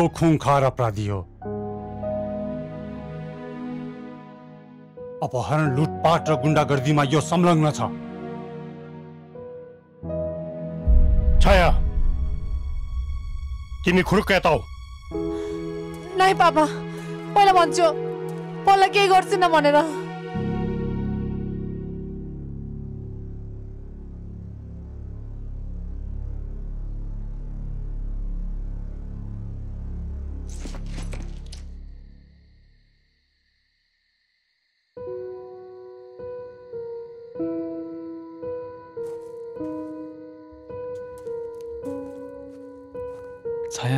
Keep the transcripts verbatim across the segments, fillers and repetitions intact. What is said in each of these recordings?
यो खूंखार अपराधी हो। अपहरण, लुटपाट र गुण्डागर्दीमा यो संलग्न छ। छाया, तिमी खुरुक्क यता आऊ। नाइ पापा, पहिला भन्छु पहिला केही गर्छिन भनेर। छाया,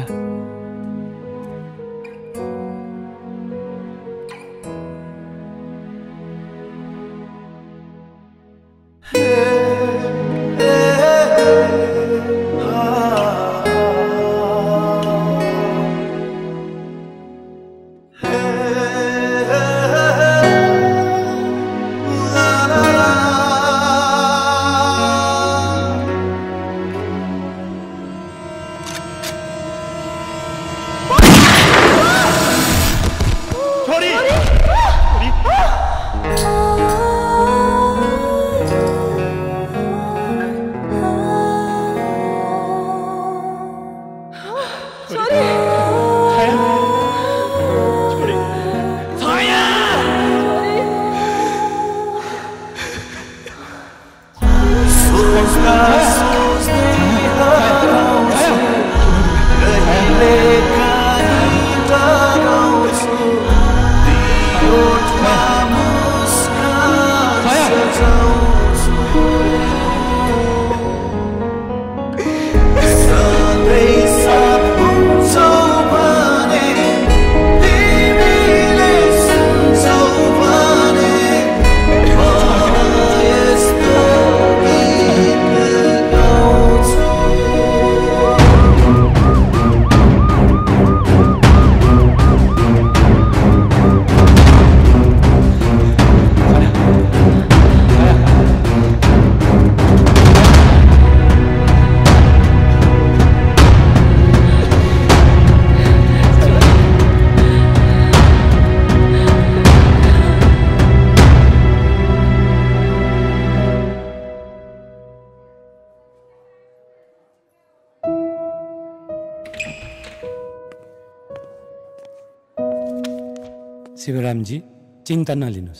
शिवरामजी, चिन्ता नलिनुहोस्।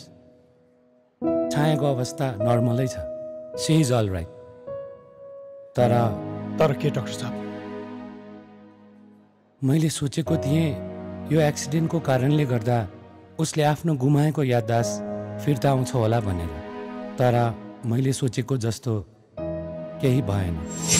छायाको अवस्था नर्मलै छ। She is all right. तर तर के डाक्टर साहब? मैले सोचेको थिएँ यो एक्सिडेन्टको कारणले गर्दा उसले आफ्नो गुमाएको याददाश्त फिर्ता आउँछ होला भनेर। तर मैले सोचेको जस्तो केही भएन।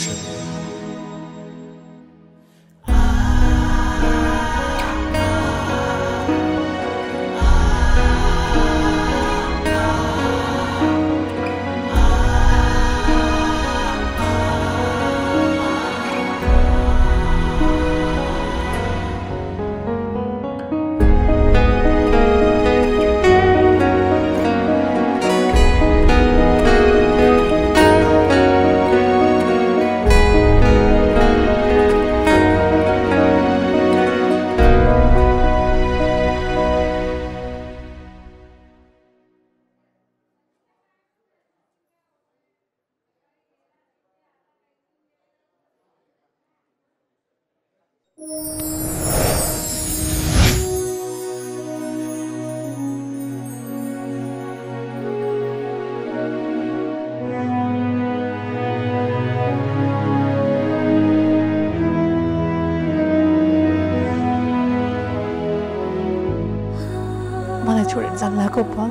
मलाई छोडेर जान्लाको पल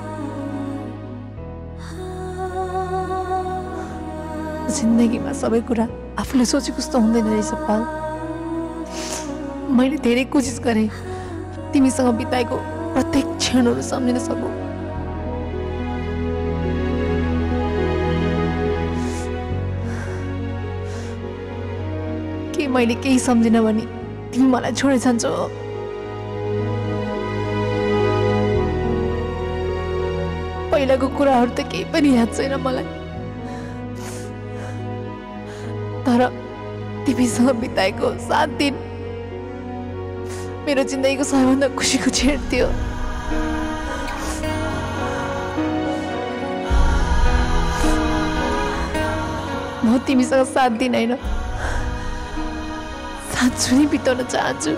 जिन्दगीमा सबै कुरा आफूले सोचेको जस्तो हुँदैन रहेछ पाल। मैले धेरै कोसिस गरेँ तिमीसँग बिताएको प्रत्येक क्षणहरू सम्झिन सकूँ। के मैले केही सम्झिन भने तिमी मलाई छोडेर जान्छौ? पहिलाको कुराहरू त केही पनि याद छैन मलाई, तर तिमीसँग बिताएको सात दिन मेरो जिन्दगीको सबैभन्दा खुसीको क्षण थियो। म तिमीसँग सात दिन होइन साँच्चै नै बिताउन चाहन्छु।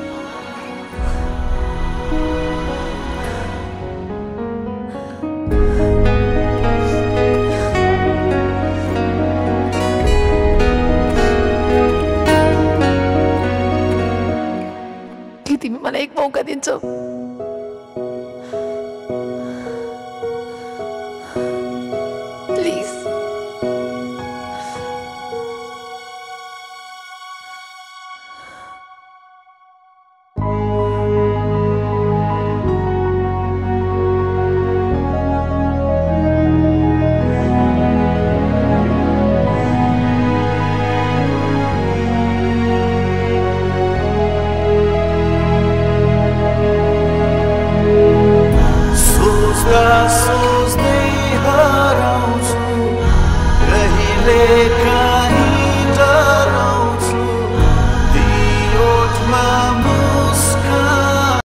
के तिमी मलाई एक मौका दिन्छौ?